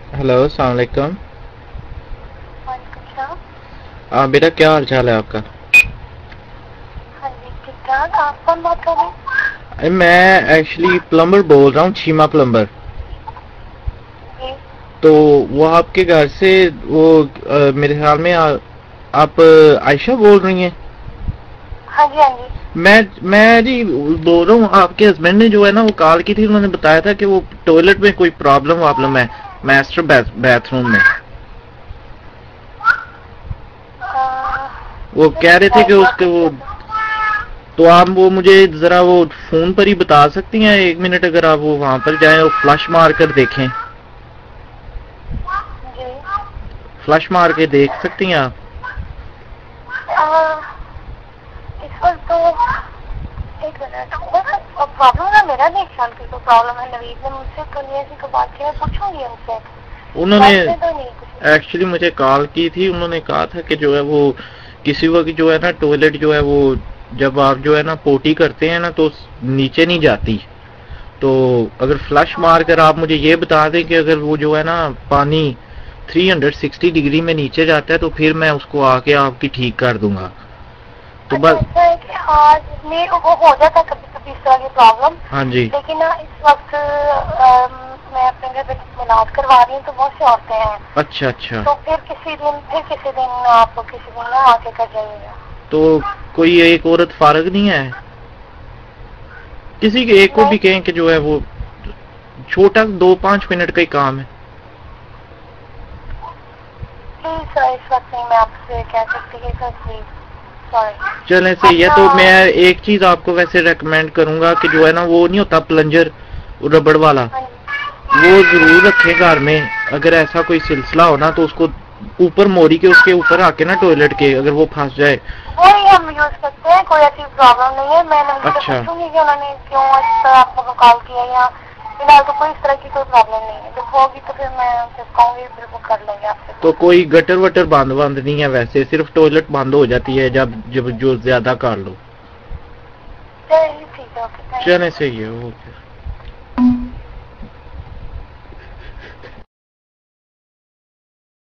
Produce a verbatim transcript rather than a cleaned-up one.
Hello, अस्सलाम वालेकुम। वालेकुम सलाम। आ, बेटा क्या हाल चाल है आपका? हाँ जी, ठीक ठाक। आप कौन बात कर रहे हैं? अरे मैं एक्चुअली प्लम्बर बोल रहा हूँ, चीमा प्लम्बर। जी। तो वो आपके घर से वो आ, मेरे ख्याल में आ, आप आ, आयशा बोल रही हैं? हाँ जी, हाँ जी। मैं मैं जी बोल रहा हूँ, आपके हस्बैंड ने जो है ना वो कॉल की थी, उन्होंने बताया था कि वो टॉयलेट में कोई प्रॉब्लम प्रॉब्लम है, मास्टर बाथरूम में। आ, वो मुझे कह नहीं रहे पता थे कि इस बात उसके की वो, तो। तो आप वो मुझे जरा वो फोन पर ही बता सकती हैं एक मिनट, अगर आप वो वहां पर जाएं और फ्लश मार कर देखें। जी। फ्लश मार के देख सकती हैं आप? आ, इस वक्त तो एक मिनट, प्रॉब्लम है मेरा नहीं ख्याल की कोई प्रॉब्लम है। नवीद ने मुझसे तो नहीं ऐसी कोई बात की, मैं पूछूंगी उनसे। उन्होंने वैसे तो नहीं कुछ। एक्चुअली मुझे कॉल की थी, उन्होंने कहा था कि जो है वो किसी वक्त जो है ना टॉयलेट जो है वो, जब आप जो है ना पोटी करते हैं ना तो नीचे नहीं जाती। तो अगर फ्लश मार कर आप मुझे ये बता दें कि अगर वो जो है ना पानी तीन सौ साठ डिग्री में नीचे जाता है तो फिर मैं उसको आके आपकी ठीक कर दूंगा। तो अच्छा, बस। ऐसा है कि आज मेरे को हो जाता कभी कभी इस तरह की प्रॉब्लम। हाँ जी। लेकिन ना इस वक्त अम, मैं अपने घर पे इलाज करवा रही हूँ तो बहुत से औरतें हैं। अच्छा अच्छा। तो फिर किसी दिन फिर किसी दिन आप किसी दिन ना आके कर जाइएगा। तो कोई एक औरत फारग नहीं है? किसी के एक को नहीं, भी कहें कि जो है वो छोटा दो पांच मिनट का ही काम है। प्लीज सर, इस वक्त नहीं मैं आपसे कह सकती कि सर प्लीज। सॉरी। चलें सही है, अपना। तो मैं एक चीज आपको वैसे रेकमेंड करूंगा कि जो है ना वो नहीं होता प्लंजर, रबड़ वाला, हाँ जी। वो जरूर रखें घर में। अगर ऐसा कोई सिलसिला हो ना तो उसको ऊपर मोरी के उसके ऊपर आके ना टॉयलेट के, अगर वो फंस जाए। वही हम यूज करते हैं, कोई ऐसी प्रॉब्लम नहीं है। मैं उनसे अच्छा। पूछूंगी कि उन्होंने क्यों इस तरह आपको कॉल किया, या फिलहाल तो कोई इस तरह की कोई प्रॉब्लम नहीं है। जब होगी तो फिर मैं उनसे कहूंगी, फिर वो कर लेंगे आपसे तो बात। कोई गटर वटर बंद बंद नहीं है वैसे, सिर्फ टॉयलेट बंद हो जाती है जब जब जो ज्यादा कर लो। चलिए ठीक है, ओके, थैंक चलें यू। सही है, ओके।